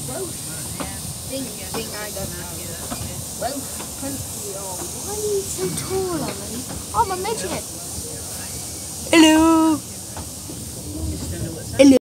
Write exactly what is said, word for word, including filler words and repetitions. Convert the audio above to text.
Well, think, think I don't know. Well, plenty of. Why are you so tall, Ollie? I'm a midget.